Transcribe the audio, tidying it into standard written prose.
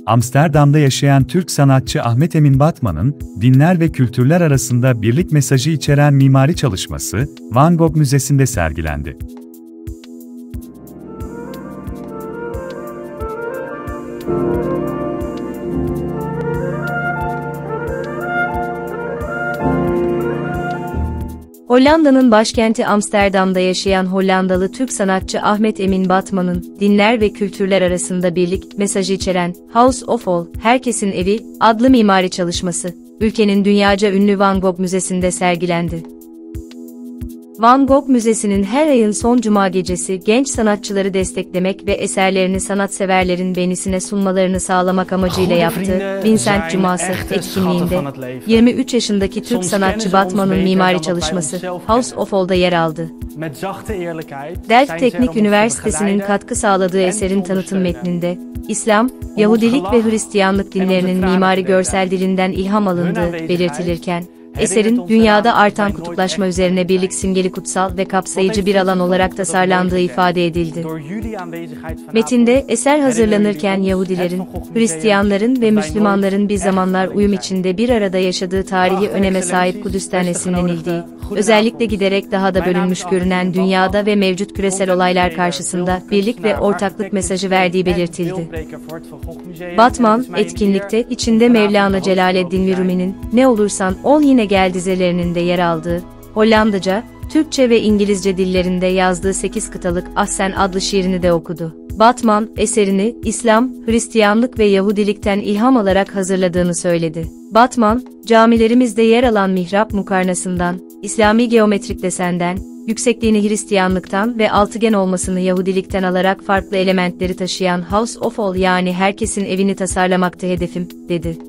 Amsterdam'da yaşayan Türk sanatçı Ahmet Emin Batman'ın, dinler ve kültürler arasında birlik mesajı içeren mimari çalışması, Van Gogh Müzesi'nde sergilendi. Hollanda'nın başkenti Amsterdam'da yaşayan Hollandalı Türk sanatçı Ahmet Emin Batman'ın, dinler ve kültürler arasında birlik mesajı içeren House of All, Herkesin Evi adlı mimari çalışması, ülkenin dünyaca ünlü Van Gogh Müzesi'nde sergilendi. Van Gogh Müzesi'nin her ayın son cuma gecesi genç sanatçıları desteklemek ve eserlerini sanatseverlerin beğenisine sunmalarını sağlamak amacıyla yaptığı Vincent Cuması etkinliğinde 23 yaşındaki Türk sanatçı Batman'ın mimari çalışması House of All'da yer aldı. Delft Teknik Üniversitesi'nin katkı sağladığı eserin tanıtım metninde, İslam, Yahudilik ve Hristiyanlık dinlerinin mimari görsel dilinden ilham alındığı belirtilirken, eserin, dünyada artan kutuplaşma üzerine birlik simgeli kutsal ve kapsayıcı bir alan olarak tasarlandığı ifade edildi. Metinde, eser hazırlanırken Yahudilerin, Hristiyanların ve Müslümanların bir zamanlar uyum içinde bir arada yaşadığı tarihi öneme sahip Kudüs'ten esinlenildiği, özellikle giderek daha da bölünmüş görünen dünyada ve mevcut küresel olaylar karşısında birlik ve ortaklık mesajı verdiği belirtildi. Batman, etkinlikte, içinde Mevlana Celaleddin Rumi'nin "Ne olursan ol yine gel" dizelerinin de yer aldığı, Hollandaca, Türkçe ve İngilizce dillerinde yazdığı 8 kıtalık Ahsen adlı şiirini de okudu. Batman, eserini, İslam, Hristiyanlık ve Yahudilikten ilham alarak hazırladığını söyledi. Batman, camilerimizde yer alan mihrap mukarnasından, İslami geometrik desenden, yüksekliğini Hristiyanlıktan ve altıgen olmasını Yahudilikten alarak farklı elementleri taşıyan House of All yani herkesin evini tasarlamakta hedefim, dedi.